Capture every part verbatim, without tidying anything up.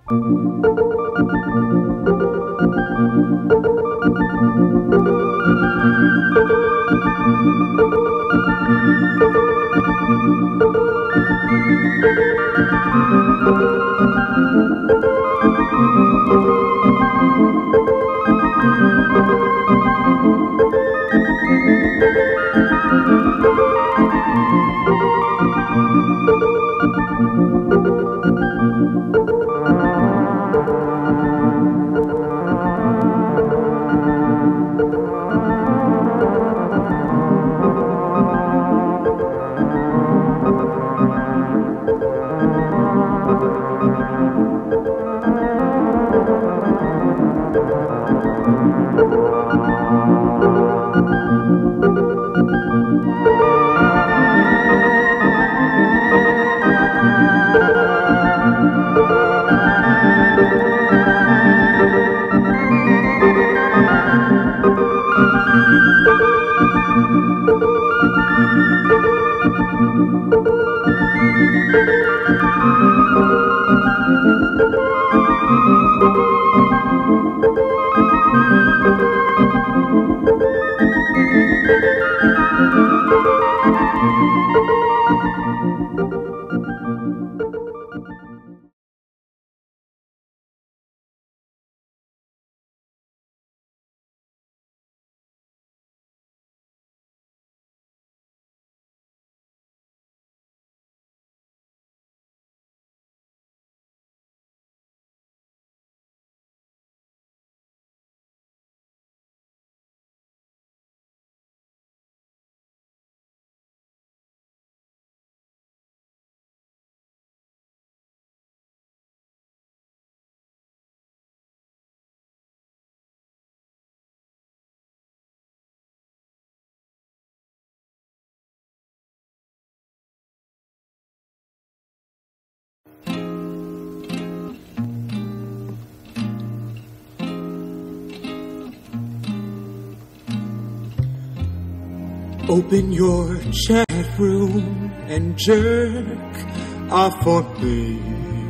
Open your chat room and jerk off for me.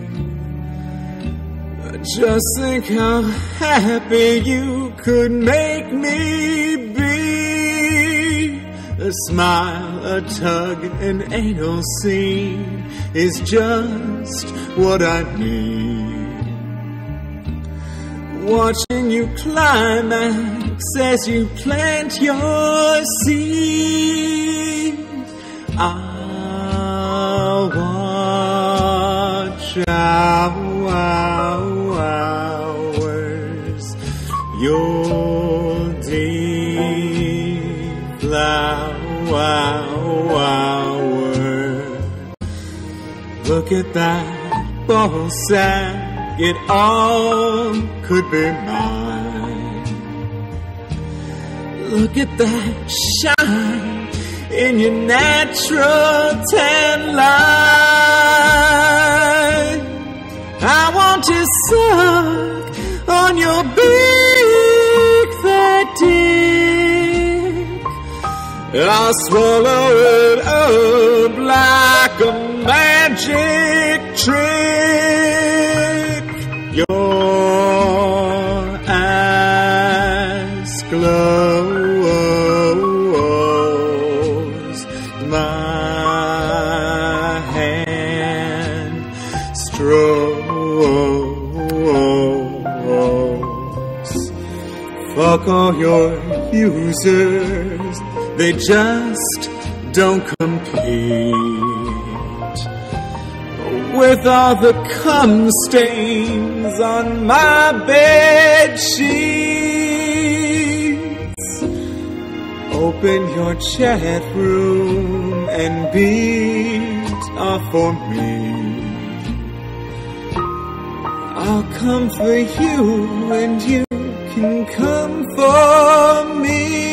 Just think how happy you could make me be. A smile, a tug, an anal scene is just what I need. Watching you climax as you plant your seed. I'll watch our hours, your deep flower. Look at that ball sack, it all could be mine. Look at that shine in your natural tan line. I want to suck on your big fat dick. I'll swallow it up like a magic trick. Your ass glows, my hand strokes. Fuck all your users, they just don't compete with all the cum stains on my bed sheets. Open your chat room and beat off for me. I'll come for you and you can come for me.